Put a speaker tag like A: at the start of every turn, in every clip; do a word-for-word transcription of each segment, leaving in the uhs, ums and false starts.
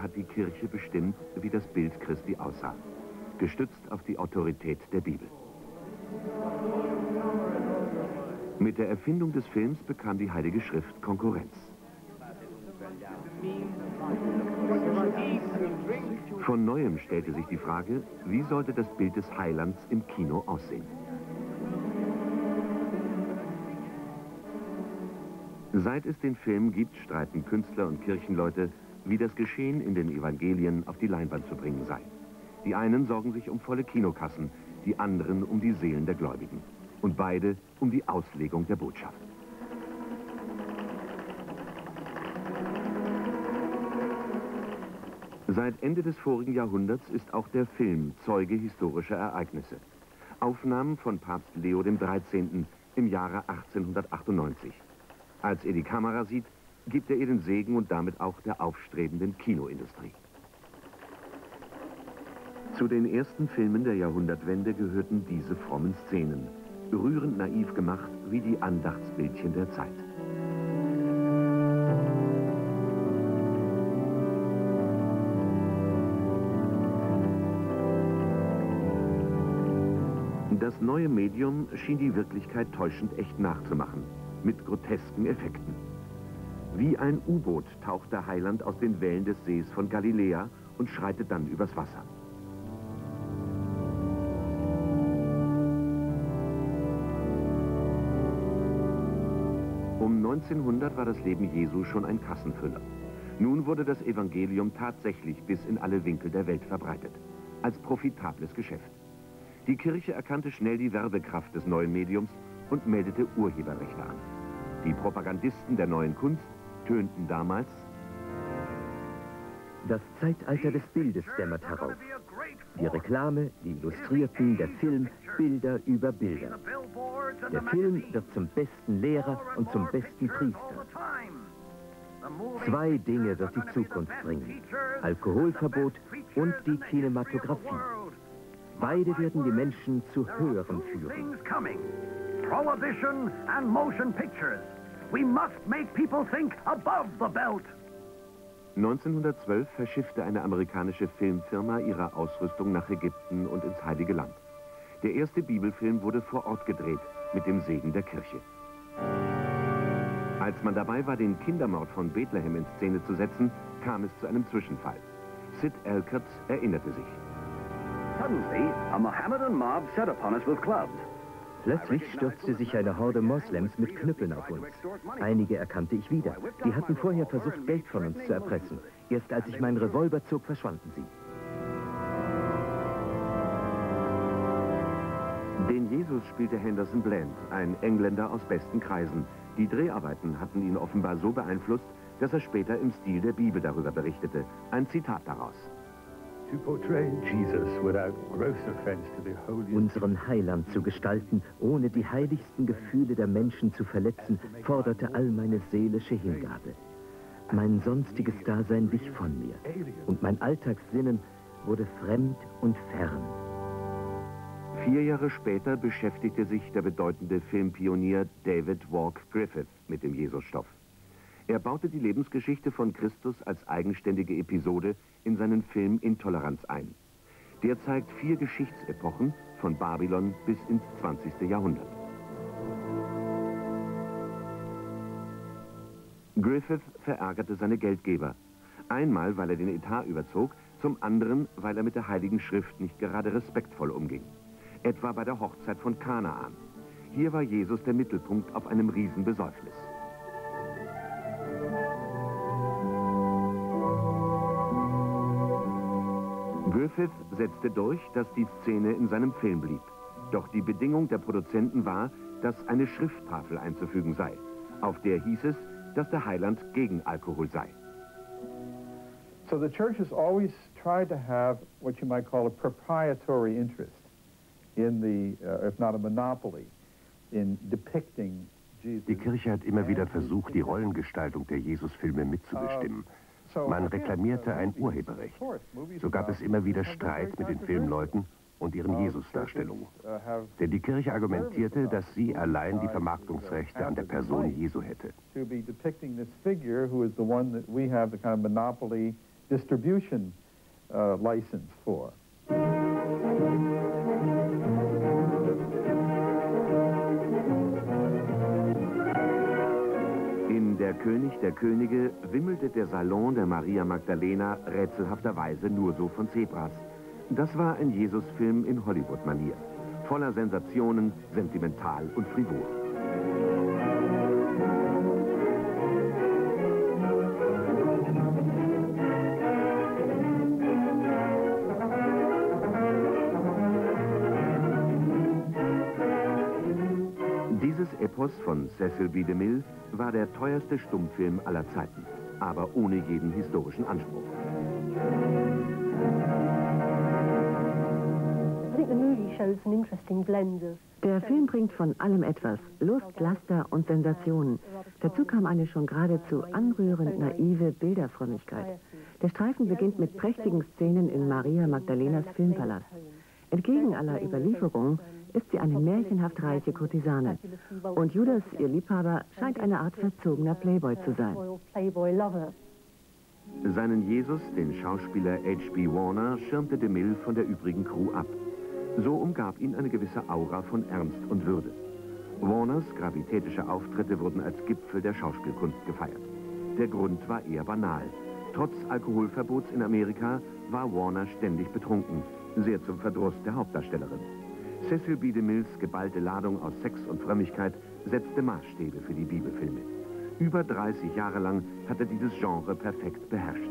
A: hat die Kirche bestimmt, wie das Bild Christi aussah, gestützt auf die Autorität der Bibel. Mit der Erfindung des Films bekam die Heilige Schrift Konkurrenz. Von Neuem stellte sich die Frage, wie sollte das Bild des Heilands im Kino aussehen? Seit es den Film gibt, streiten Künstler und Kirchenleute, wie das Geschehen in den Evangelien auf die Leinwand zu bringen sei. Die einen sorgen sich um volle Kinokassen, die anderen um die Seelen der Gläubigen. Und beide um die Auslegung der Botschaft. Seit Ende des vorigen Jahrhunderts ist auch der Film Zeuge historischer Ereignisse. Aufnahmen von Papst Leo der dreizehnte. Im Jahre achtzehnhundertachtundneunzig. Als er die Kamera sieht, gibt er ihr den Segen und damit auch der aufstrebenden Kinoindustrie. Zu den ersten Filmen der Jahrhundertwende gehörten diese frommen Szenen, rührend naiv gemacht wie die Andachtsbildchen der Zeit. Das neue Medium schien die Wirklichkeit täuschend echt nachzumachen, mit grotesken Effekten. Wie ein U-Boot taucht der Heiland aus den Wellen des Sees von Galiläa und schreitet dann übers Wasser. Um neunzehnhundert war das Leben Jesu schon ein Kassenfüller. Nun wurde das Evangelium tatsächlich bis in alle Winkel der Welt verbreitet, als profitables Geschäft. Die Kirche erkannte schnell die Werbekraft des neuen Mediums und meldete Urheberrechte an. Die Propagandisten der neuen Kunst tönten damals:
B: Das Zeitalter des Bildes dämmert herauf. Die Reklame, die Illustrierten, der Film, Bilder über Bilder. Der Film wird zum besten Lehrer und zum besten Priester. Zwei Dinge wird die Zukunft bringen: Alkoholverbot und die Kinematografie. Beide werden die Menschen zu Hören führen.
C: Prohibition and motion pictures. We must make people think above the belt.
A: neunzehnhundertzwölf verschiffte eine amerikanische Filmfirma ihre Ausrüstung nach Ägypten und ins Heilige Land. Der erste Bibelfilm wurde vor Ort gedreht, mit dem Segen der Kirche. Als man dabei war, den Kindermord von Bethlehem in Szene zu setzen, kam es zu einem Zwischenfall. Sid Elkert erinnerte sich.
C: Suddenly, a Mohammedan mob set upon us with clubs.
B: Plötzlich stürzte sich eine Horde Moslems mit Knüppeln auf uns. Einige erkannte ich wieder. Die hatten vorher versucht, Geld von uns zu erpressen. Erst als ich meinen Revolver zog, verschwanden sie.
A: Den Jesus spielte Henderson Bland, ein Engländer aus besten Kreisen. Die Dreharbeiten hatten ihn offenbar so beeinflusst, dass er später im Stil der Bibel darüber berichtete. Ein Zitat daraus:
B: Unseren Heiland zu gestalten, ohne die heiligsten Gefühle der Menschen zu verletzen, forderte all meine seelische Hingabe. Mein sonstiges Dasein wich von mir und mein Alltagssinnen wurde fremd und fern.
A: Vier Jahre später beschäftigte sich der bedeutende Filmpionier David Walk Griffith mit dem Jesusstoff. Er baute die Lebensgeschichte von Christus als eigenständige Episode in seinen Film Intoleranz ein. Der zeigt vier Geschichtsepochen, von Babylon bis ins zwanzigste Jahrhundert. Griffith verärgerte seine Geldgeber. Einmal, weil er den Etat überzog, zum anderen, weil er mit der Heiligen Schrift nicht gerade respektvoll umging. Etwa bei der Hochzeit von Kanaan. Hier war Jesus der Mittelpunkt auf einem Riesenbesäufnis. Griffith setzte durch, dass die Szene in seinem Film blieb. Doch die Bedingung der Produzenten war, dass eine Schrifttafel einzufügen sei. Auf der hieß es, dass der Heiland gegen Alkohol sei.
D: So the church has always tried to have what you might call a proprietary interest in the, uh, if not a monopoly, in depicting Jesus.
E: Die Kirche hat immer wieder versucht, die Rollengestaltung der Jesusfilme mitzubestimmen. Man reklamierte ein Urheberrecht. So gab es immer wieder Streit mit den Filmleuten und ihren Jesusdarstellungen. Denn die Kirche argumentierte, dass sie allein die Vermarktungsrechte an der Person Jesu hätte.
D: distribution uh, license for.
A: In Der König der Könige wimmelte der Salon der Maria Magdalena rätselhafterweise nur so von Zebras. Das war ein Jesusfilm in Hollywood-Manier. Voller Sensationen, sentimental und frivol. Dieses Epos von Cecil B. DeMille war der teuerste Stummfilm aller Zeiten, aber ohne jeden historischen Anspruch.
F: Der Film bringt von allem etwas, Lust, Laster und Sensationen. Dazu kam eine schon geradezu anrührend naive Bilderfrömmigkeit. Der Streifen beginnt mit prächtigen Szenen in Maria Magdalenas Filmpalast. Entgegen aller Überlieferung ist sie eine märchenhaft reiche Kurtisane. Und Judas, ihr Liebhaber, scheint eine Art verzogener Playboy zu sein.
A: Seinen Jesus, den Schauspieler H B Warner, schirmte DeMille von der übrigen Crew ab. So umgab ihn eine gewisse Aura von Ernst und Würde. Warners gravitätische Auftritte wurden als Gipfel der Schauspielkunst gefeiert. Der Grund war eher banal. Trotz Alkoholverbots in Amerika war Warner ständig betrunken, sehr zum Verdruss der Hauptdarstellerin. Cecil B. DeMilles geballte Ladung aus Sex und Frömmigkeit setzte Maßstäbe für die Bibelfilme. Über dreißig Jahre lang hat er dieses Genre perfekt beherrscht.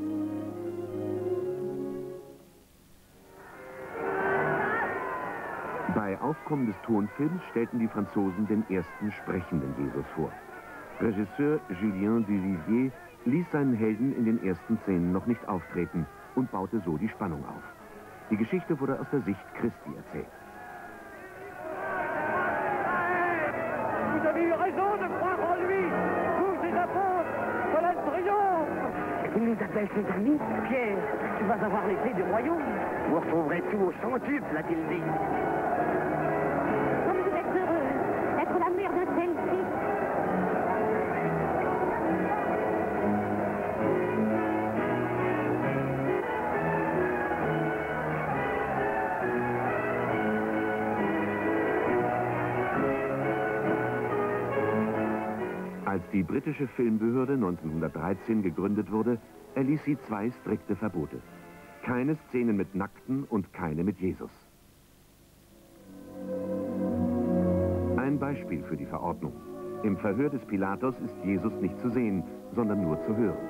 A: Bei Aufkommen des Tonfilms stellten die Franzosen den ersten sprechenden Jesus vor. Regisseur Julien Duvivier ließ seinen Helden in den ersten Szenen noch nicht auftreten und baute so die Spannung auf. Die Geschichte wurde aus der Sicht Christi erzählt.
G: Vous avez eu raison de croire en lui. Vous, ses apôtres, voilà le triomphe. Il nous appelle ses amis. Pierre, tu vas avoir les clés du royaume. Vous retrouverez tout au centuple, a-t-il dit.
H: Comme vous êtes heureuse d'être la mère d'un tel fils.
A: Als die britische Filmbehörde neunzehnhundertdreizehn gegründet wurde, erließ sie zwei strikte Verbote. Keine Szenen mit Nackten und keine mit Jesus. Ein Beispiel für die Verordnung. Im Verhör des Pilatus ist Jesus nicht zu sehen, sondern nur zu hören.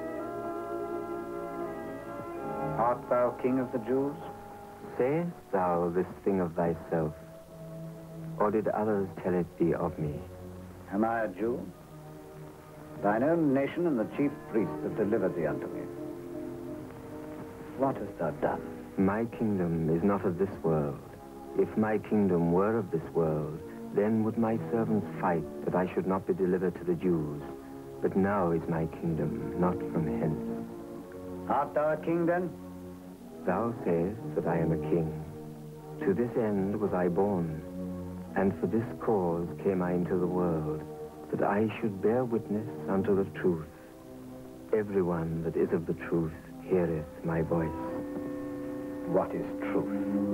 I: Art thou king of the Jews?
B: Sayest thou this thing of thyself, or did others tell it thee of me?
I: Am I a Jew? Thine own nation and the chief priests have delivered thee unto me. What hast thou done?
B: My kingdom is not of this world. If my kingdom were of this world, then would my servants fight that I should not be delivered to the Jews. But now is my kingdom not from hence.
I: Art thou a king then?
B: Thou sayest that I am a king. To this end was I born, and for this cause came I into the world, that I should bear witness unto the truth. Everyone that is of the truth heareth my voice.
I: What is truth?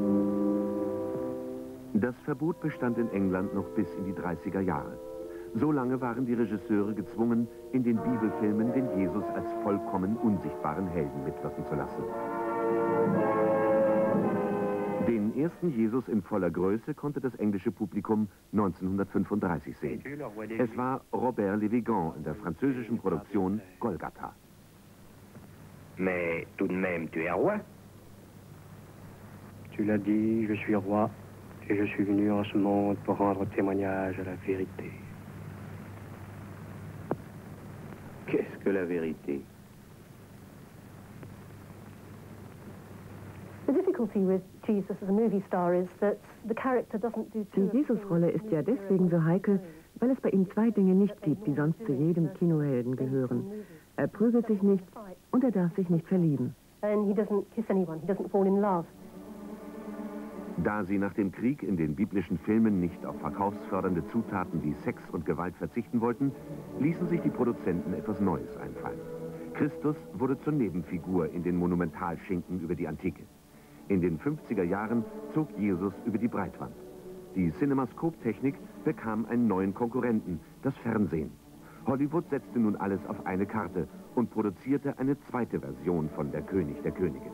A: Das Verbot bestand in England noch bis in die dreißiger Jahre. So lange waren die Regisseure gezwungen, in den Bibelfilmen den Jesus als vollkommen unsichtbaren Helden mitwirken zu lassen. Den ersten Jesus in voller Größe konnte das englische Publikum neunzehnhundertfünfunddreißig sehen. Es war Robert Lévigan in der französischen Produktion Golgatha.
J: Mais tout de même, tu es roi?
K: Tu l'as dit, je suis roi, et je suis venu en ce monde pour rendre témoignage à la vérité.
J: Qu'est-ce que la vérité?
F: Die Jesus-Rolle ist ja deswegen so heikel, weil es bei ihm zwei Dinge nicht gibt, die sonst zu jedem Kinohelden gehören. Er prügelt sich nicht und er darf sich nicht verlieben.
A: Da sie nach dem Krieg in den biblischen Filmen nicht auf verkaufsfördernde Zutaten wie Sex und Gewalt verzichten wollten, ließen sich die Produzenten etwas Neues einfallen. Christus wurde zur Nebenfigur in den Monumentalschinken über die Antike. In den fünfziger Jahren zog Jesus über die Breitwand. Die Cinemascope-Technik bekam einen neuen Konkurrenten, das Fernsehen. Hollywood setzte nun alles auf eine Karte und produzierte eine zweite Version von Der König der Könige.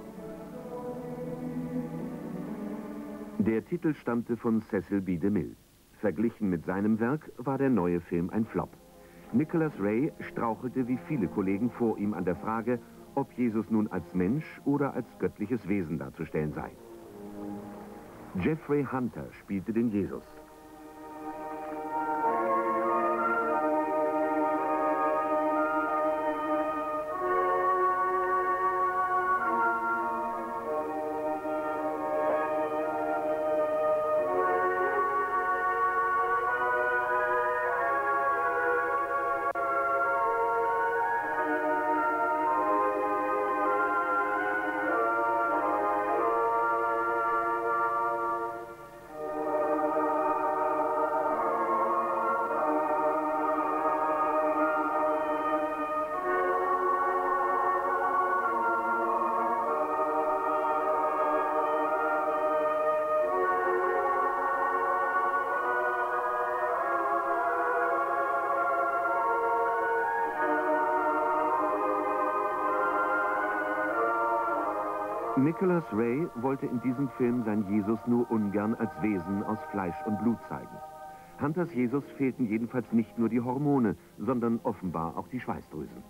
A: Der Titel stammte von Cecil B. DeMille. Verglichen mit seinem Werk war der neue Film ein Flop. Nicholas Ray strauchelte wie viele Kollegen vor ihm an der Frage, ob Jesus nun als Mensch oder als göttliches Wesen darzustellen sei. Jeffrey Hunter spielte den Jesus. Nicholas Ray wollte in diesem Film sein Jesus nur ungern als Wesen aus Fleisch und Blut zeigen. Hunters Jesus fehlten jedenfalls nicht nur die Hormone, sondern offenbar auch die Schweißdrüsen.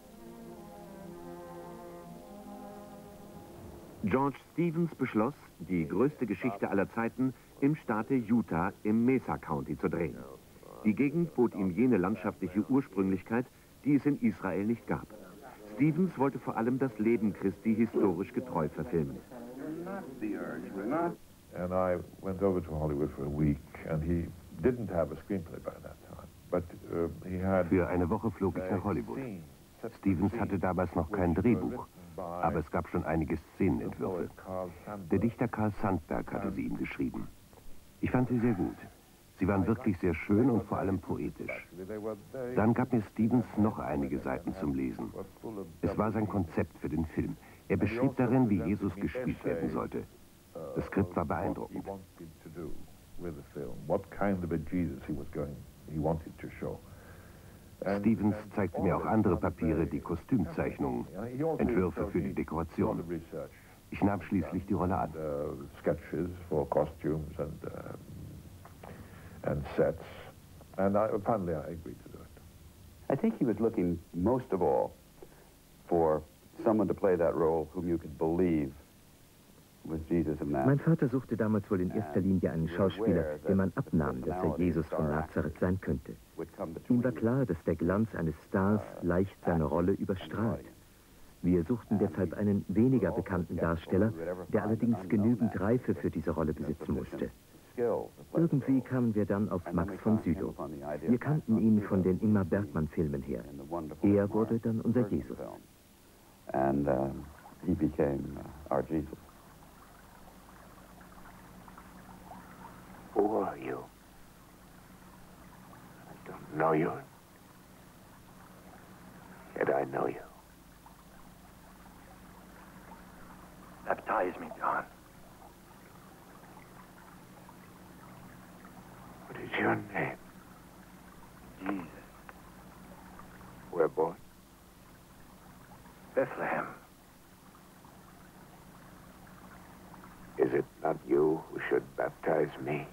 A: George Stevens beschloss, die größte Geschichte aller Zeiten im Staate Utah im Mesa County zu drehen. Die Gegend bot ihm jene landschaftliche Ursprünglichkeit, die es in Israel nicht gab. Stevens wollte vor allem das Leben Christi historisch getreu verfilmen.
L: And I went over to Hollywood for a week, and he didn't have a screenplay by that time, but uh, he had.
E: Für eine Woche flog ich nach Hollywood. Stevens hatte damals noch kein Drehbuch, aber es gab schon einige Szenenentwürfe. Der Dichter Carl Sandburg hatte sie ihm geschrieben. Ich fand sie sehr gut. Sie waren wirklich sehr schön und vor allem poetisch. Dann gab mir Stevens noch einige Seiten zum Lesen. Es war sein Konzept für den Film. Er beschrieb darin, wie Jesus gespielt werden sollte. Das Skript war beeindruckend. Stevens zeigte mir auch andere Papiere, die Kostümzeichnungen, Entwürfe für die Dekoration. Ich nahm schließlich die Rolle an.
L: and sets, and I, finally I agreed to do it.
M: I think he was looking most of all for someone to play that role whom you could believe was Jesus of Nazareth.
B: Mein Vater suchte damals wohl in erster Linie einen Schauspieler, dem man abnahm, dass er Jesus von Nazareth sein könnte. Ihm war klar, dass der Glanz eines Stars leicht seine Rolle überstrahlt. Wir suchten deshalb einen weniger bekannten Darsteller, der allerdings genügend Reife für diese Rolle besitzen musste. Irgendwie kamen wir dann auf Max von Sydow. Wir kannten ihn von den Ingmar Bergman-Filmen her. Er wurde dann unser Jesus.
M: And uh, he became uh, our Jesus.
N: Who are you? I don't know you. Yet I know you. Baptize me, John. What is your name? Jesus. Where born? Bethlehem. Is it not you who should baptize me?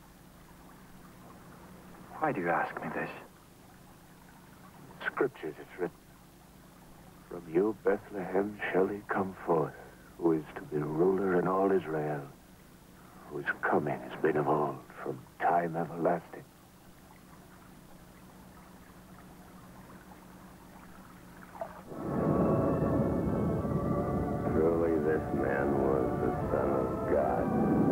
N: Why do you ask me this? In the scriptures it's written, from you, Bethlehem, shall he come forth, who is to be ruler in all Israel, whose coming has been of old, from time everlasting. Surely this man was the Son of God.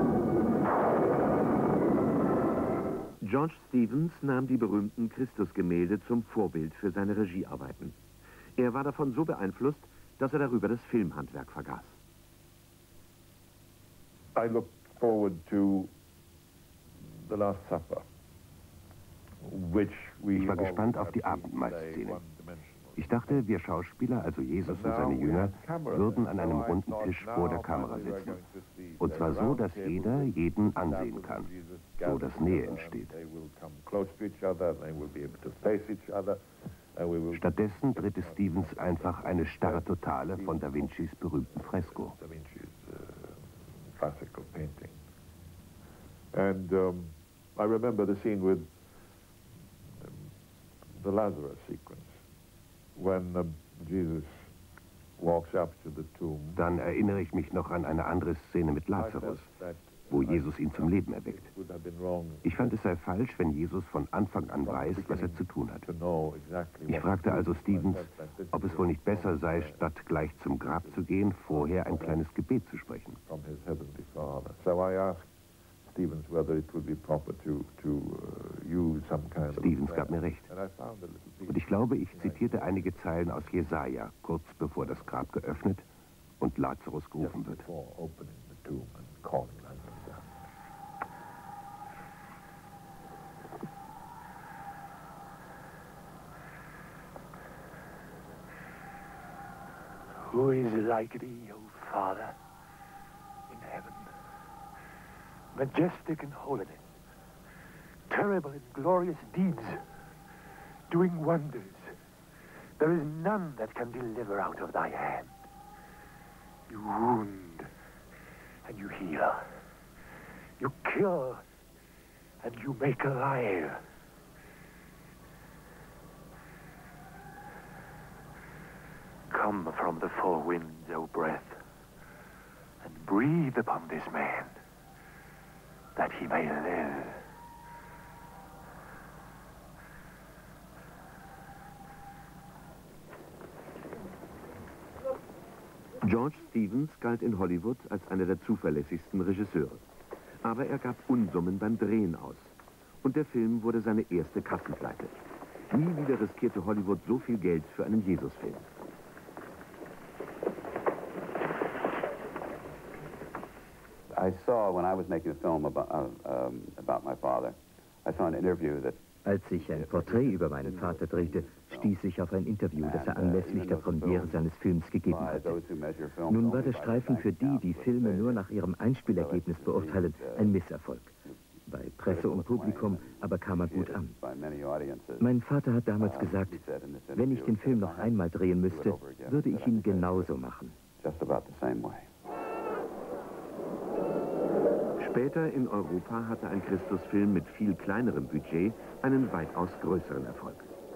A: George Stevens nahm die berühmten Christusgemälde zum Vorbild für seine Regiearbeiten. Er war davon so beeinflusst, dass er darüber das Filmhandwerk vergaß.
L: I look forward to The Last Supper, which we
E: ich war gespannt auf die Abendmahlszene. Ich dachte, wir Schauspieler, also Jesus und seine Jünger, würden an einem runden Tisch vor der Kamera sitzen. Und zwar so, dass jeder jeden ansehen kann, so dass Nähe entsteht. Stattdessen drehte Stevens einfach eine starre Totale von Da Vincis berühmten Fresko.
L: And um, I remember the scene with um, the Lazarus sequence, when um, Jesus walks up to the tomb.
E: Dann erinnere ich mich noch an eine andere Szene mit Lazarus, wo Jesus ihn zum Leben erweckt. Ich fand, es sei falsch, wenn Jesus von Anfang an weiß, was er zu tun hat. Ich fragte also Stevens, ob es wohl nicht besser sei, statt gleich zum Grab zu gehen, vorher ein kleines Gebet zu sprechen.
L: Stevens whether it would be proper to, to uh, use some kind of
E: Stevens gab mir recht. Und ich glaube, ich zitierte einige Zeilen aus Jesaja, kurz bevor das Grab geöffnet und Lazarus gerufen wird.
N: Who is like thee, O Father, in heaven? Majestic in holiness, terrible in glorious deeds, doing wonders. There is none that can deliver out of thy hand. You wound and you heal. You kill and you make alive. Come from the four winds, O breath, and breathe upon this man, that he may live.
A: George Stevens galt in Hollywood als einer der zuverlässigsten Regisseure. Aber er gab Unsummen beim Drehen aus. Und der Film wurde seine erste Kassenpleite. Nie wieder riskierte Hollywood so viel Geld für einen Jesusfilm.
M: I saw, when I was making a film about, uh, um, about my father, I saw an interview that...
B: Als ich ein Porträt über meinen Vater drehte, stieß ich auf ein Interview, das er anlässlich der Premiere seines Films gegeben hatte. Nun war der Streifen für die, die Filme nur nach ihrem Einspielergebnis beurteilen, ein Misserfolg. Bei Presse und Publikum aber kam er gut an. Mein Vater hat damals gesagt, wenn ich den Film noch einmal drehen müsste, würde ich ihn genauso machen.
A: Später in Europa hatte ein Christusfilm mit viel kleinerem Budget einen weitaus größeren Erfolg.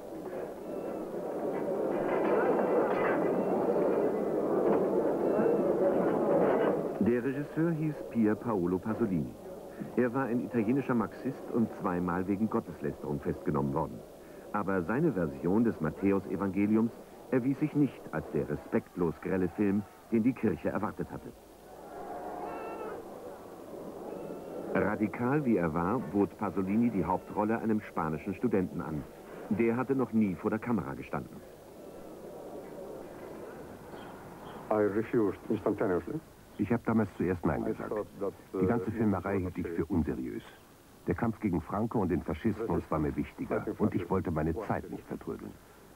A: Der Regisseur hieß Pier Paolo Pasolini. Er war ein italienischer Marxist und zweimal wegen Gotteslästerung festgenommen worden. Aber seine Version des Matthäus-Evangeliums erwies sich nicht als der respektlos grelle Film, den die Kirche erwartet hatte. Radikal wie er war, bot Pasolini die Hauptrolle einem spanischen Studenten an. Der hatte noch nie vor der Kamera gestanden.
E: Ich habe damals zuerst Nein gesagt. Die ganze Filmerei hielt ich für unseriös. Der Kampf gegen Franco und den Faschismus war mir wichtiger und ich wollte meine Zeit nicht vertrödeln.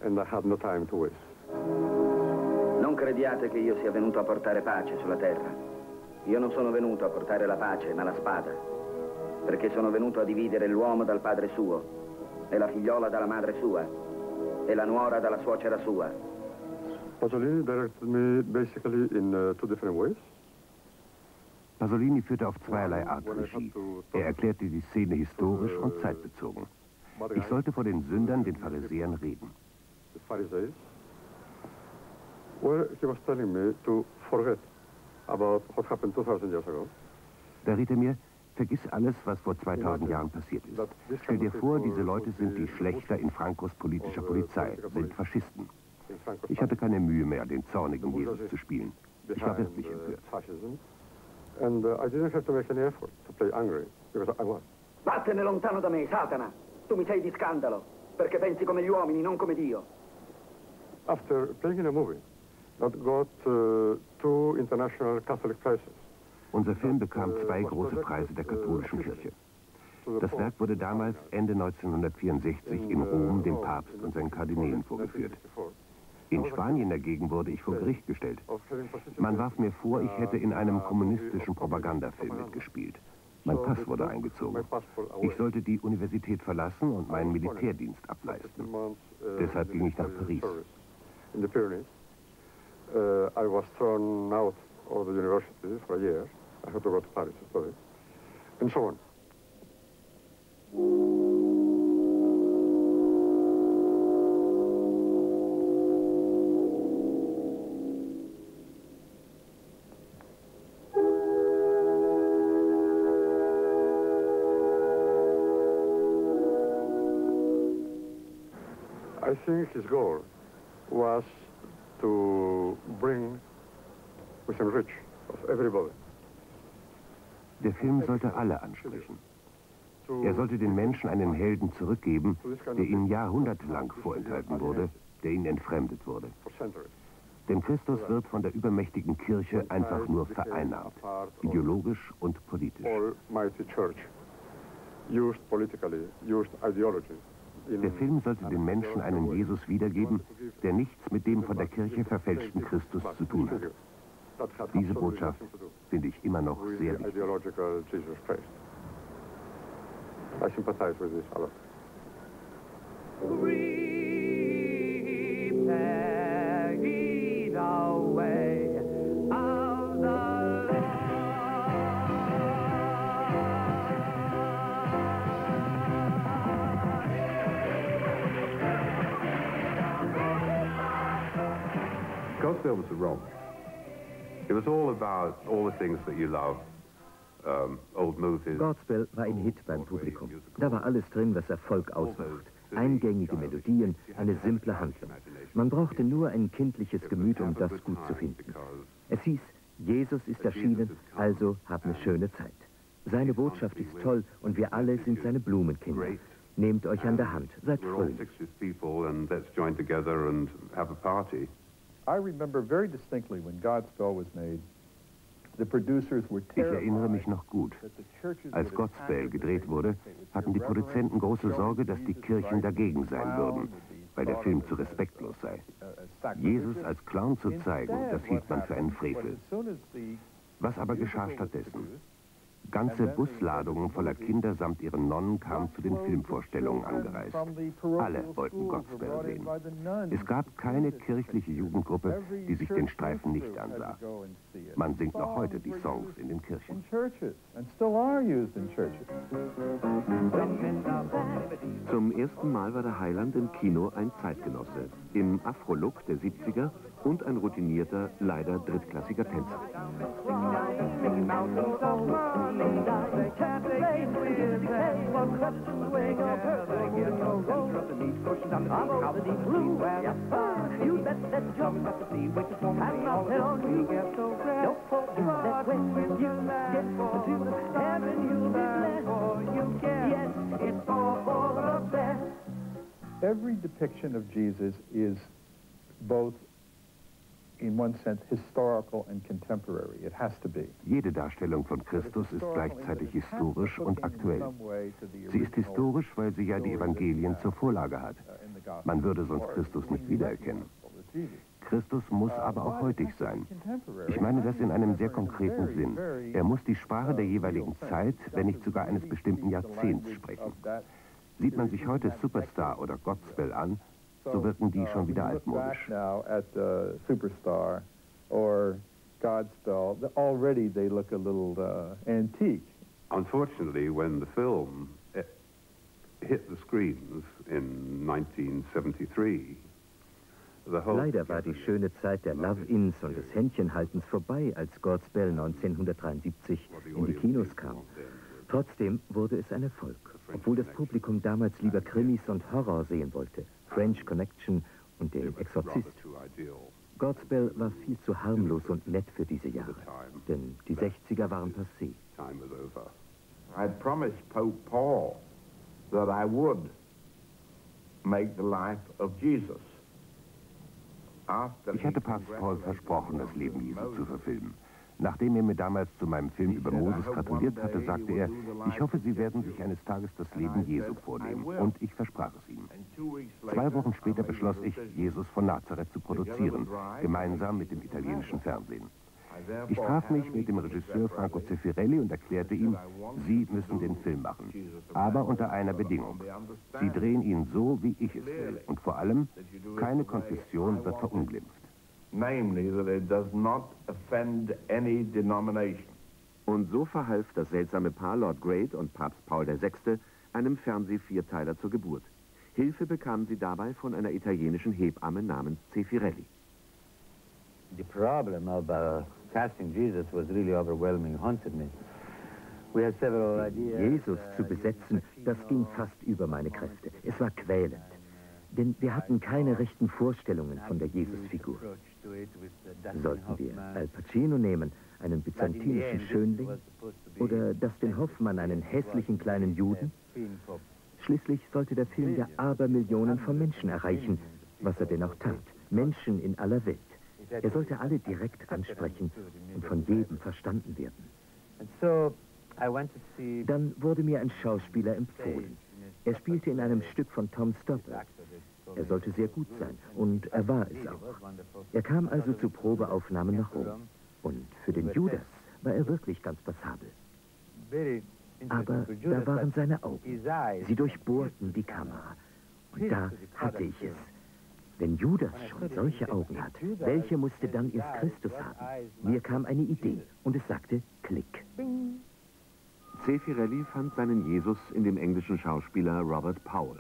O: Non crediate che io sia venuto a portare pace sulla terra. Io non sono venuto a portare la pace, ma la spada, perché sono venuto a dividere l'uomo dal padre suo, e la figliola dalla madre sua, e la nuora dalla suocera sua.
K: Pasolini directed me basically in uh, two different ways.
E: Pasolini führte auf zweierlei Art Regie. Er erklärte die Szene historisch und zeitbezogen. Ich sollte vor den Sündern, den Pharisäern, reden.
K: The Pharisees, where he was telling me to forget about what happened two thousand years ago.
E: Da riet er mir, vergiss alles, was vor zweitausend Jahren passiert ist. Stell dir vor, diese Leute sind die Schlächter in Francos politischer Polizei, sind Faschisten. Ich hatte keine Mühe mehr, den zornigen Jesus zu spielen. Ich war wirklich empört.
K: And uh, I didn't have to make any effort to play angry, because I was.
O: Vattene lontano da me, Satana! Tu mi sei di scandalo, perché pensi come gli uomini, non come Dio.
K: After playing in a movie that got uh, two international Catholic prizes.
E: Unser Film bekam zwei große Preise der katholischen Kirche. Das Werk wurde damals Ende neunzehnhundertvierundsechzig in Rom dem Papst und seinen Kardinälen vorgeführt. In Spanien dagegen wurde ich vor Gericht gestellt. Man warf mir vor, ich hätte in einem kommunistischen Propagandafilm mitgespielt. Mein Pass wurde eingezogen. Ich sollte die Universität verlassen und meinen Militärdienst ableisten. Deshalb ging ich nach Paris.
K: In the Pyrenees, uh, I was thrown out of the university for a year. I had to go to Paris to study, and so on. I think his goal was to bring within reach of everybody.
E: Der Film sollte alle ansprechen. Er sollte den Menschen einen Helden zurückgeben, der ihnen jahrhundertelang vorenthalten wurde, der ihnen entfremdet wurde. Denn Christus wird von der übermächtigen Kirche einfach nur vereinnahmt, ideologisch und politisch.
K: Almighty Church, used politically, used ideology.
E: Der Film sollte den Menschen einen Jesus wiedergeben, der nichts mit dem von der Kirche verfälschten Christus zu tun hat. Diese Botschaft finde ich immer noch sehr wichtig.
K: I sympathize with this a lot.
G: Prepare ye the way of the
M: Godspell was a romp. It was all about all the things that you love. Um, old movies.
B: Godspell war ein Hit beim Publikum. Da war alles drin, was Erfolg ausmacht. Eingängige Melodien, eine simple Handlung. Man brauchte nur ein kindliches Gemüt, um das gut zu finden. Es hieß, Jesus ist erschienen, also hab eine schöne Zeit. Seine Botschaft ist toll und wir alle sind seine Blumenkinder. Nehmt euch an der Hand, seid fröhlich.
D: I remember very distinctly when Godspell was made.
E: Ich erinnere mich noch gut. Als Godspell gedreht wurde, hatten die Produzenten große Sorge, dass die Kirchen dagegen sein würden, weil der Film zu respektlos sei. Jesus als Clown zu zeigen, das hielt man für einen Frevel. Was aber geschah stattdessen? Ganze Busladungen voller Kinder samt ihren Nonnen kamen zu den Filmvorstellungen angereist. Alle wollten Godspell sehen. Es gab keine kirchliche Jugendgruppe, die sich den Streifen nicht ansah. Man singt noch heute die Songs in den Kirchen.
A: Zum ersten Mal war der Heiland im Kino ein Zeitgenosse, im Afro-Look der siebziger und ein routinierter, leider drittklassiger Tänzer.
D: Every depiction of Jesus is both, in one sense, historical and contemporary. It has to be.
E: Jede Darstellung von Christus ist gleichzeitig historisch und aktuell. Sie ist historisch, weil sie ja die Evangelien zur Vorlage hat. Man würde sonst Christus nicht wiedererkennen. Christus muss aber auch heutig sein. Ich meine das in einem sehr konkreten Sinn. Er muss die Sprache der jeweiligen Zeit, wenn nicht sogar eines bestimmten Jahrzehnts sprechen. Sieht man sich heute Superstar oder Godspell an, so wirken die schon wieder altmodisch.
D: Now at uh, Superstar or Godspell, already they look a little uh, antique.
M: Unfortunately, when the film hit the screens in nineteen seventy-three, the whole
B: Leider war die schöne Zeit der Love-Ins und des Händchenhaltens vorbei, als Godspell neunzehnhundertdreiundsiebzig in die Kinos kam. Trotzdem wurde es ein Erfolg, obwohl das Publikum damals lieber Krimis und Horror sehen wollte. French Connection und den Exorzist. Godspell war viel zu harmlos und nett für diese Jahre, denn die sechziger waren passé.
P: I promised Pope Paul that I would make the life of Jesus.
E: Ich hatte Papst Paul versprochen, das Leben Jesu zu verfilmen. Nachdem er mir damals zu meinem Film über Moses gratuliert hatte, sagte er, ich hoffe, Sie werden sich eines Tages das Leben Jesu vornehmen. Und ich versprach es ihm. Zwei Wochen später beschloss ich, Jesus von Nazareth zu produzieren, gemeinsam mit dem italienischen Fernsehen. Ich traf mich mit dem Regisseur Franco Zeffirelli und erklärte ihm, Sie müssen den Film machen, aber unter einer Bedingung. Sie drehen ihn so, wie ich es will. Und vor allem, keine Konfession wird verunglimpft.
P: Namely, that it does not offend any denomination.
A: Und so verhalf das seltsame Paar Lord Great und Papst Paul der Sechste einem Fernsehvierteiler zur Geburt. Hilfe bekamen sie dabei von einer italienischen Hebamme namens Zeffirelli.
I: The problem of uh, casting Jesus was really overwhelming, haunted me. We had several ideas.
B: Jesus zu besetzen, das ging fast über meine Kräfte. Es war quälend. Denn wir hatten keine rechten Vorstellungen von der Jesusfigur. Sollten wir Al Pacino nehmen, einen byzantinischen Schönling? Oder Dustin Hoffmann, einen hässlichen kleinen Juden? Schließlich sollte der Film ja Abermillionen von Menschen erreichen, was er denn auch tat. Menschen in aller Welt. Er sollte alle direkt ansprechen und von jedem verstanden werden. Dann wurde mir ein Schauspieler empfohlen. Er spielte in einem Stück von Tom Stoppard. Er sollte sehr gut sein, und er war es auch. Er kam also zu Probeaufnahmen nach Rom. Und für den Judas war er wirklich ganz passabel. Aber da waren seine Augen. Sie durchbohrten die Kamera. Und da hatte ich es. Wenn Judas schon solche Augen hat, welche musste dann erst Christus haben? Mir kam eine Idee, und es sagte Klick.
A: Zeffirelli fand seinen Jesus in dem englischen Schauspieler Robert Powell.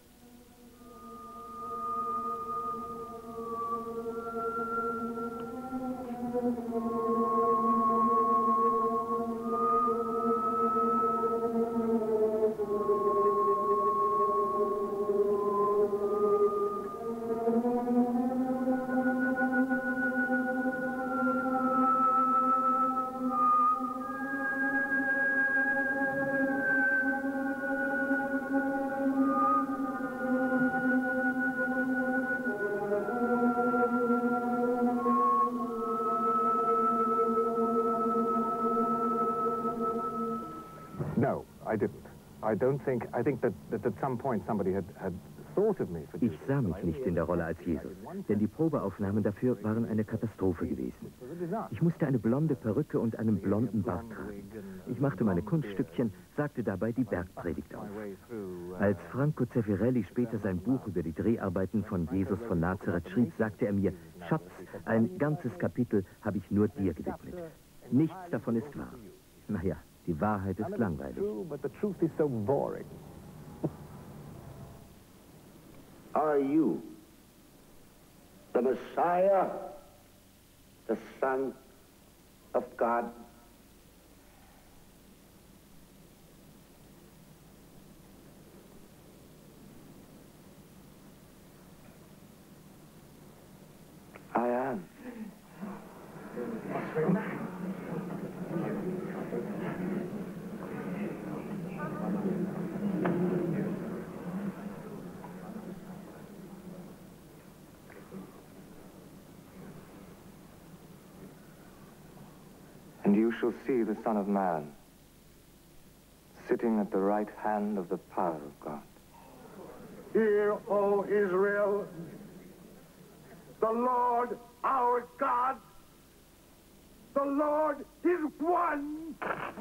Q: No, I didn't. I don't think, I think that, that at some point somebody had, had thought of me for Jesus.
B: Ich sah mich nicht in der Rolle als Jesus, denn die Probeaufnahmen dafür waren eine Katastrophe gewesen. Ich musste eine blonde Perücke und einen blonden Bart tragen. Ich machte meine Kunststückchen, sagte dabei die Bergpredigt auf. Als Franco Zeffirelli später sein Buch über die Dreharbeiten von Jesus von Nazareth schrieb, sagte er mir, Schatz, ein ganzes Kapitel habe ich nur dir gewidmet. Nichts davon ist wahr. Naja, die Wahrheit ist langweilig.
J: Are you the Messiah, the Son of God? I am.
Q: And you shall see the Son of Man sitting at the right hand of the power of God.
C: Hear, O Israel, the Lord our God, the Lord is one.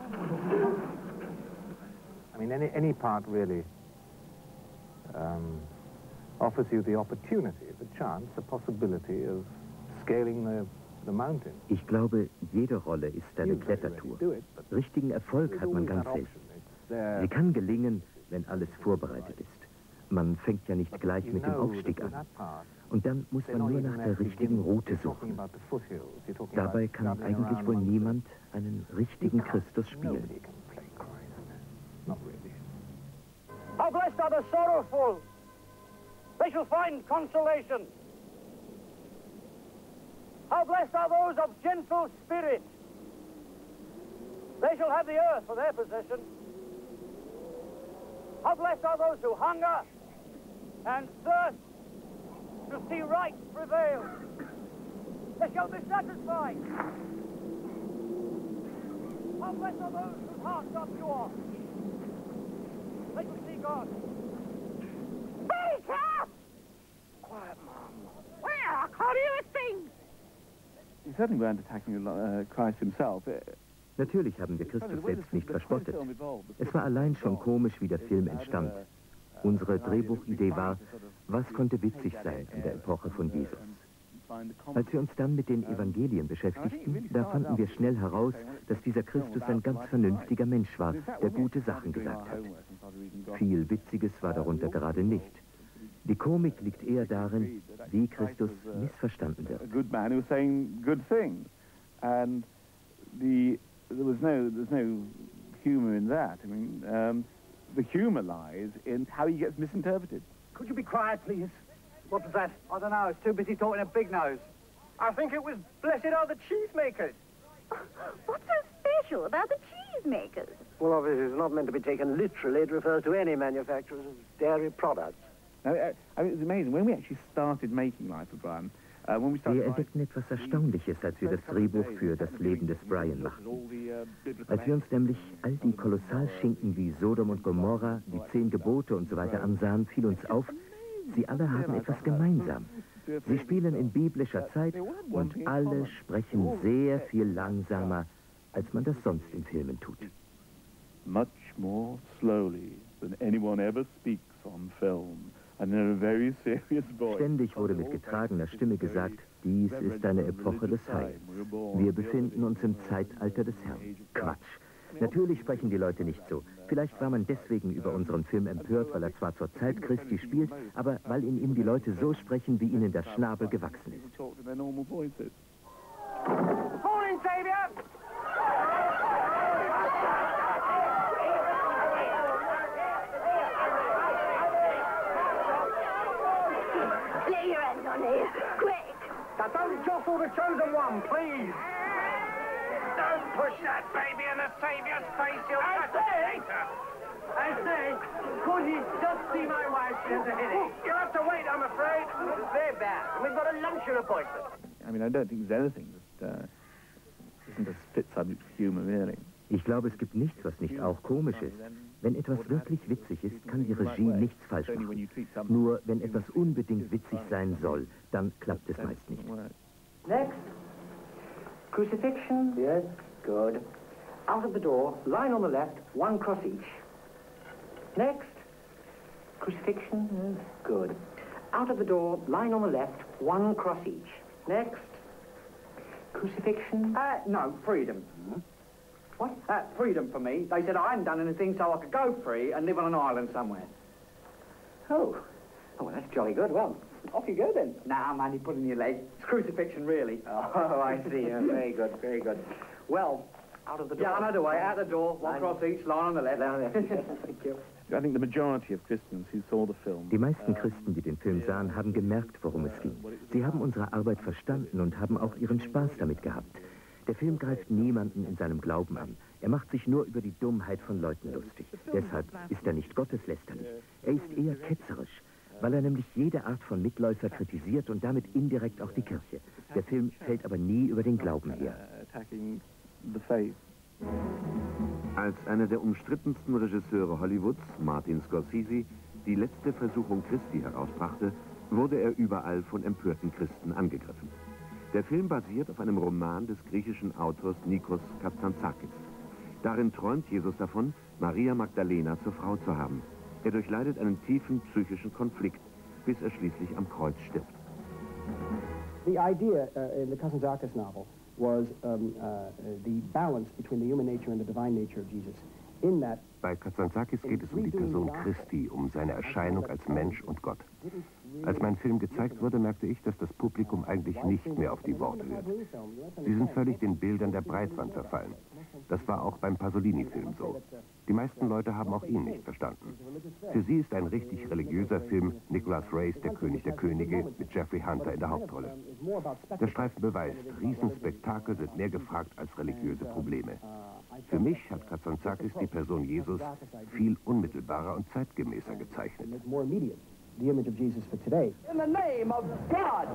Q: I mean, any, any part really um, offers you the opportunity, the chance, the possibility of scaling the, the mountain.
B: Ich glaube, jede Rolle ist eine Klettertour. Richtigen Erfolg hat man ganz selten. Sie kann gelingen, wenn alles vorbereitet ist. Man fängt ja nicht gleich mit dem Aufstieg an. Und dann muss man nur nach der richtigen Route suchen. Dabei kann eigentlich wohl niemand einen richtigen Christus spielen.
G: How blessed are the sorrowful! They shall find consolation. How blessed are those of gentle spirit! They shall have the earth for their possession. How blessed are those who hunger and thirst to see right prevail. They shall be satisfied. God bless all those whose hearts are pure. Let us see God.
H: Peter!
G: Quiet, Mum.
H: Well, I can't hear a thing.
D: You certainly weren't attacking uh, Christ himself.
B: Natürlich haben wir Christus selbst nicht verspottet. Es war allein schon komisch, wie der Film entstand. Unsere Drehbuchidee war, was konnte witzig sein in der Epoche von Jesus. Als wir uns dann mit den Evangelien beschäftigten, da fanden wir schnell heraus, dass dieser Christus ein ganz vernünftiger Mensch war, der gute Sachen gesagt hat. Viel Witziges war darunter gerade nicht. Die Komik liegt eher darin, wie Christus missverstanden wird.
D: There was no, there's no humor in that. I mean, um, the humor lies in how he gets misinterpreted.
C: Could you be quiet, please? What was that? I don't know. It's too busy talking to Big Nose. I think it was blessed are the cheesemakers.
H: What's so special about the cheesemakers?
R: Well, obviously, it's not meant to be taken literally. It refers to any manufacturers of dairy products.
D: Now, I mean, it's amazing. When we actually started making Life of Brian,
B: Wir entdeckten etwas Erstaunliches, als wir das Drehbuch für das Leben des Brian machten. Als wir uns nämlich all die Kolossalschinken wie Sodom und Gomorra, die Zehn Gebote und so weiter ansahen, fiel uns auf, sie alle haben etwas gemeinsam. Sie spielen in biblischer Zeit und alle sprechen sehr viel langsamer, als man das sonst in Filmen tut.
D: Much more slowly than anyone ever speaks on film.
B: Ständig wurde mit getragener Stimme gesagt, dies ist eine Epoche des Heils. Wir befinden uns im Zeitalter des Herrn. Quatsch. Natürlich sprechen die Leute nicht so. Vielleicht war man deswegen über unseren Film empört, weil er zwar zur Zeit Christi spielt, aber weil in ihm die Leute so sprechen, wie ihnen der Schnabel gewachsen ist.
G: Morning, Xavier!
H: Quick!
C: Now don't jostle the chosen one, please!
G: Don't push that baby in the Saviour's face, you'll catch it later!
C: I say, could he just see my wife? She has a headache.
G: You'll have to wait, I'm afraid.
C: It's very bad. We've got a luncheon appointment.
D: I mean, I don't think there's anything that uh, isn't a fit subject for humor, really.
B: Ich glaube, es gibt nichts, was nicht auch komisch ist. Wenn etwas wirklich witzig ist, kann die Regie nichts falsch machen. Nur wenn etwas unbedingt witzig sein soll, dann klappt es meist nicht.
C: Next. Crucifixion. Yes, good. Out of the door, line on the left, one cross each. Next. Crucifixion. Yes, good. Out of the door, line on the left, one cross each. Next. Crucifixion. Uh, no, freedom. Hmm? What? Uh, freedom for me. They said I hadn't done anything, so I could go free and live on an island somewhere. Oh. Oh, well, that's jolly good. Well, off you go then. Nah, I'm only pulling your leg. It's crucifixion, really. Oh, I see. Yeah, very good, very good. Well, out of the door. Yeah, I know the way. Out the door, one line. Cross each, line on the left. Line on the left. Thank you.
D: I think the majority of Christians who saw the film.
B: Die meisten Christen, die den Film sahen, haben gemerkt, worum es ging. Sie haben unsere Arbeit verstanden und haben auch ihren Spaß damit gehabt. Der Film greift niemanden in seinem Glauben an. Er macht sich nur über die Dummheit von Leuten lustig. Deshalb ist er nicht gotteslästerlich. Er ist eher ketzerisch, weil er nämlich jede Art von Mitläufer kritisiert und damit indirekt auch die Kirche. Der Film fällt aber nie über den Glauben her.
A: Als einer der umstrittensten Regisseure Hollywoods, Martin Scorsese, die letzte Versuchung Christi herausbrachte, wurde er überall von empörten Christen angegriffen. Der Film basiert auf einem Roman des griechischen Autors Nikos Kazantzakis. Darin träumt Jesus davon, Maria Magdalena zur Frau zu haben. Er durchleidet einen tiefen psychischen Konflikt, bis er schließlich am Kreuz stirbt.
S: The idea uh, in the Kazantzakis novel was um, uh, the balance between the human nature and the divine nature of Jesus. In that
E: Bei Kazantzakis geht es um die Person Christi, um seine Erscheinung als Mensch und Gott. Als mein Film gezeigt wurde, merkte ich, dass das Publikum eigentlich nicht mehr auf die Worte hört. Sie sind völlig den Bildern der Breitwand verfallen. Das war auch beim Pasolini-Film so. Die meisten Leute haben auch ihn nicht verstanden. Für sie ist ein richtig religiöser Film Nicholas Ray's Der König der Könige mit Jeffrey Hunter in der Hauptrolle. Der Streifen beweist, Riesenspektakel sind mehr gefragt als religiöse Probleme. Für mich hat Kazantzakis die Person Jesus viel unmittelbarer und zeitgemäßer gezeichnet.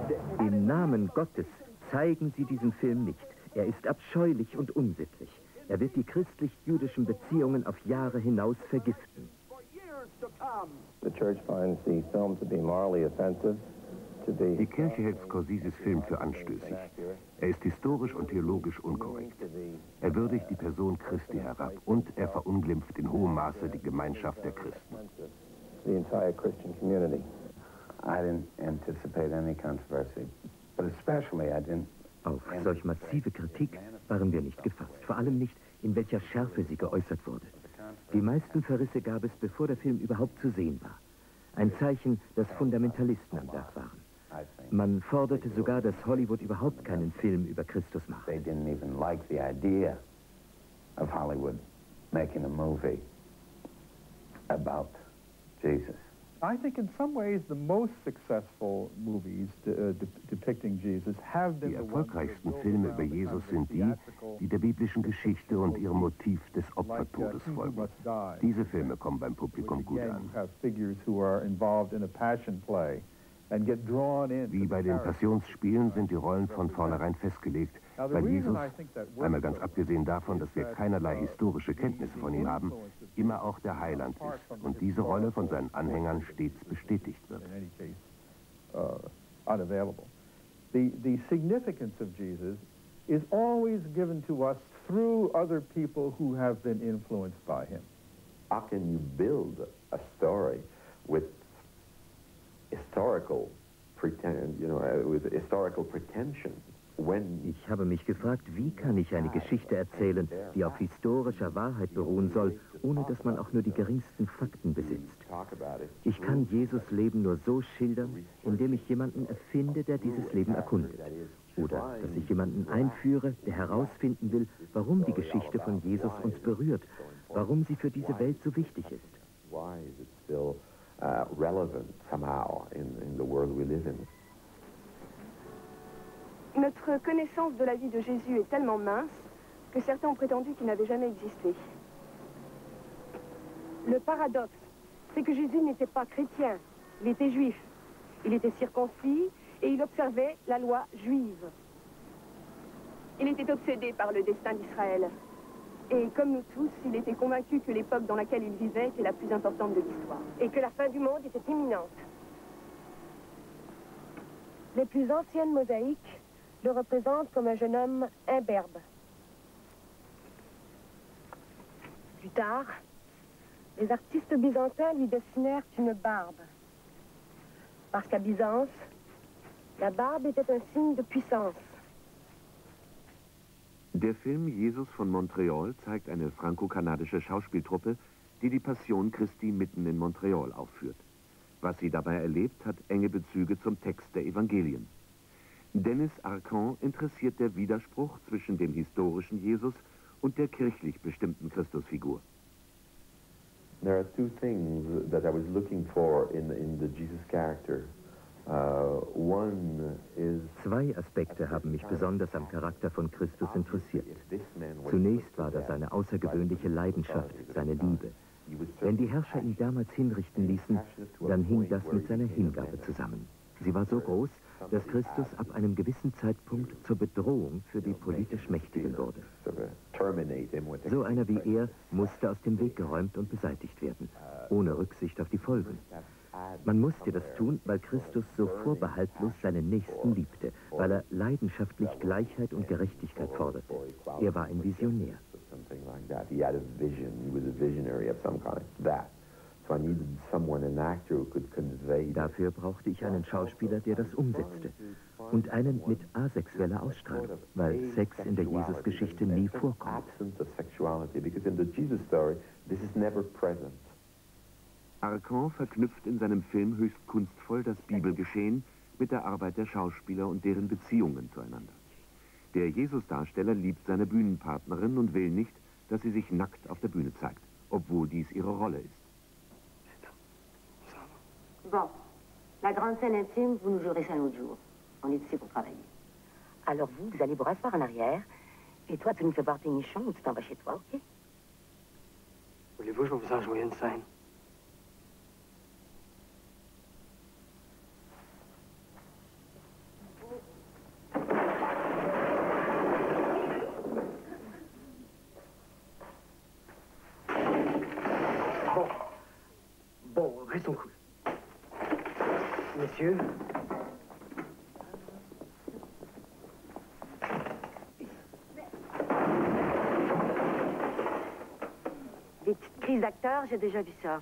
B: Im Namen Gottes zeigen Sie diesen Film nicht. Er ist abscheulich und unsittlich. Er Er wird die christlich-jüdischen Beziehungen auf Jahre hinaus vergiften.
T: The church finds the film to be morally offensive.
E: Die Kirche hält Scorseses Film für anstößig. Er ist historisch und theologisch unkorrekt. Er würdigt die Person Christi herab und er verunglimpft in hohem Maße die Gemeinschaft der Christen.
T: The entire Christian community.
I: I didn't anticipate any controversy, but especially I didn't.
B: Auf solch massive Kritik waren wir nicht gefasst, vor allem nicht, in welcher Schärfe sie geäußert wurde. Die meisten Verrisse gab es, bevor der Film überhaupt zu sehen war. Ein Zeichen, dass Fundamentalisten am Werk waren. Man forderte sogar, dass Hollywood überhaupt keinen Film über Christus macht.
I: They didn't even like the idea of Hollywood making a movie about Jesus.
D: I think in some ways the most successful movies de, uh, de, depicting Jesus have been
E: die erfolgreichsten Filme über Jesus sind die, die der biblischen Geschichte und ihrem Motiv des Opfertodes folgen. Diese Filme kommen beim Publikum gut an. Wie bei den Passionsspielen sind die Rollen von vornherein festgelegt, weil Jesus, einmal ganz abgesehen davon, dass wir keinerlei historische Kenntnisse von ihm haben, immer auch der Heiland ist und diese Rolle von seinen Anhängern stets bestätigt wird.
D: The, the significance of Jesus is always given to us through other people who have been influenced by him.
L: How can you build a story with historical pretend, you know, with historical pretension?
B: Ich habe mich gefragt, wie kann ich eine Geschichte erzählen, die auf historischer Wahrheit beruhen soll, ohne dass man auch nur die geringsten Fakten besitzt. Ich kann Jesus Leben nur so schildern, indem ich jemanden erfinde, der dieses Leben erkundet. Oder dass ich jemanden einführe, der herausfinden will, warum die Geschichte von Jesus uns berührt, warum sie für diese Welt so wichtig ist.
L: Why is it still uh, relevant somehow in, in the world we live in?
U: Notre connaissance de la vie de Jésus est tellement mince que certains ont prétendu qu'il n'avait jamais existé. Le paradoxe, c'est que Jésus n'était pas chrétien, il était juif. Il était circoncis et il observait la loi juive. Il était obsédé par le destin d'Israël. Et comme nous tous, il était convaincu que l'époque dans laquelle il vivait était la plus importante de l'histoire. Et que la fin du monde était imminente. Les plus anciennes mosaïques le représente comme un jeune homme imberbe. Plus tard, les artistes byzantins lui dessinèrent une barbe. Parce qu'à Byzance, la barbe était un signe de puissance.
A: Der Film Jesus von Montreal zeigt eine franco-kanadische Schauspieltruppe, die die Passion Christi mitten in Montreal aufführt. Was sie dabei erlebt, hat enge Bezüge zum Text der Evangelien. Dennis Arcand interessiert der Widerspruch zwischen dem historischen Jesus und der kirchlich bestimmten Christusfigur.
L: There are two things that I was looking for in, in the Jesus character. Uh, one is
B: Zwei Aspekte haben mich besonders am Charakter von Christus interessiert. Zunächst war da seine außergewöhnliche Leidenschaft, seine Liebe. Wenn die Herrscher ihn damals hinrichten ließen, dann hing das mit seiner Hingabe zusammen. Sie war so groß, dass Christus ab einem gewissen Zeitpunkt zur Bedrohung für die politisch Mächtigen wurde. So einer wie er musste aus dem Weg geräumt und beseitigt werden, ohne Rücksicht auf die Folgen. Man musste das tun, weil Christus so vorbehaltlos seinen Nächsten liebte, weil er leidenschaftlich Gleichheit und Gerechtigkeit forderte. Er war ein Visionär. Dafür brauchte ich einen Schauspieler, der das umsetzte. Und einen mit asexueller Ausstrahlung, weil Sex in der Jesus-Geschichte nie vorkommt.
A: Arcand verknüpft in seinem Film höchst kunstvoll das Bibelgeschehen mit der Arbeit der Schauspieler und deren Beziehungen zueinander. Der Jesus-Darsteller liebt seine Bühnenpartnerin und will nicht, dass sie sich nackt auf der Bühne zeigt, obwohl dies ihre Rolle ist.
V: Bon, la grande scène intime, vous nous jouerez ça un autre jour. On est ici pour travailler. Alors vous, vous allez vous rasseoir en arrière, et toi, tu nous fais voir tes nichons ou tu t'en vas chez toi, ok?
R: Voulez-vous, je vais vous en jouer une scène.
S: Restons cool. Messieurs.
V: Des petites crises d'acteurs, j'ai déjà vu ça.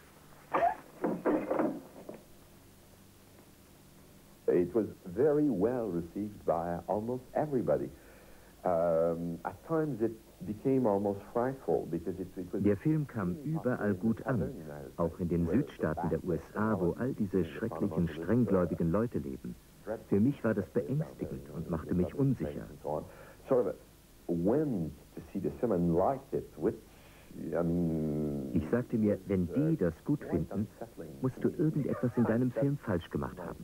L: It was very well received by almost everybody. Um, at times it became almost frightful because it, it was...
B: Der Film kam überall gut an, auch in den Südstaaten der U S A, wo all diese schrecklichen, strenggläubigen Leute leben. Für mich war das beängstigend und machte mich unsicher.
L: Sort of a wind to see the someone liked it, which
B: Ich sagte mir, wenn die das gut finden, musst du irgendetwas in deinem Film falsch gemacht haben.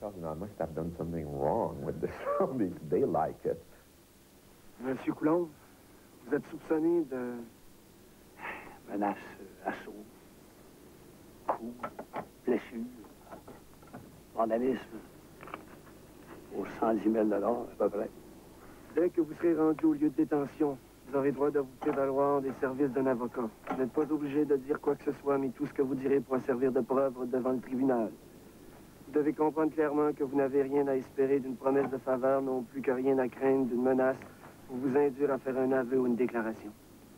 R: Monsieur Coulon, vous êtes soupçonné de menace, assaut, coup, blessure, vandalisme, au cent dix mille dollars à peu près. Dès que vous serez rendu au lieu de détention, vous aurez droit de vous prévaloir des services d'un avocat. Vous n'êtes pas obligé de dire quoi que ce soit, mais tout ce que vous direz pourra servir de preuve devant le tribunal. Vous devez comprendre clairement que vous n'avez rien à espérer d'une promesse de faveur, non plus que rien à craindre d'une menace pour vous induire à faire un aveu ou une déclaration.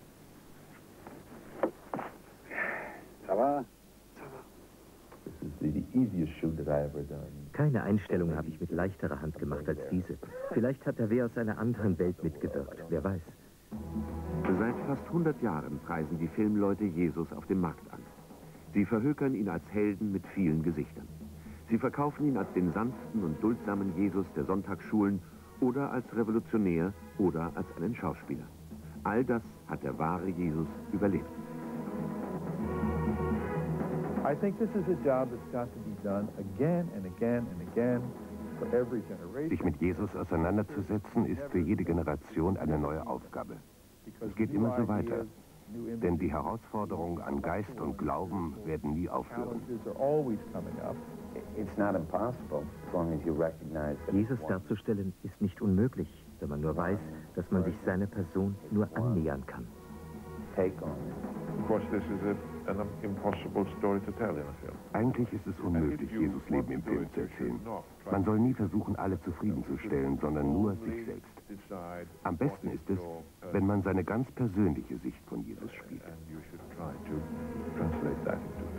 I: Ça va?
B: Keine Einstellung habe ich mit leichterer Hand gemacht als diese. Vielleicht hat da wer aus einer anderen Welt mitgewirkt, wer weiß.
A: Seit fast hundert Jahren preisen die Filmleute Jesus auf dem Markt an. Sie verhökern ihn als Helden mit vielen Gesichtern. Sie verkaufen ihn als den sanften und duldsamen Jesus der Sonntagsschulen oder als Revolutionär oder als einen Schauspieler. All das hat der wahre Jesus überlebt.
D: I think this is a job that's got to be done again and again and again for every generation.
E: Sich mit Jesus auseinanderzusetzen, ist für jede Generation eine neue Aufgabe. Es geht immer so weiter, denn die Herausforderungen an Geist und Glauben werden nie aufhören.
B: Jesus darzustellen ist nicht unmöglich, wenn man nur weiß, dass man sich seiner Person nur annähern kann.
E: Eigentlich ist es unmöglich, Jesus Leben im Film zu erzählen. Man soll nie versuchen, alle zufriedenzustellen, sondern nur sich selbst. Am besten ist es, wenn man seine ganz persönliche Sicht von Jesus spielt.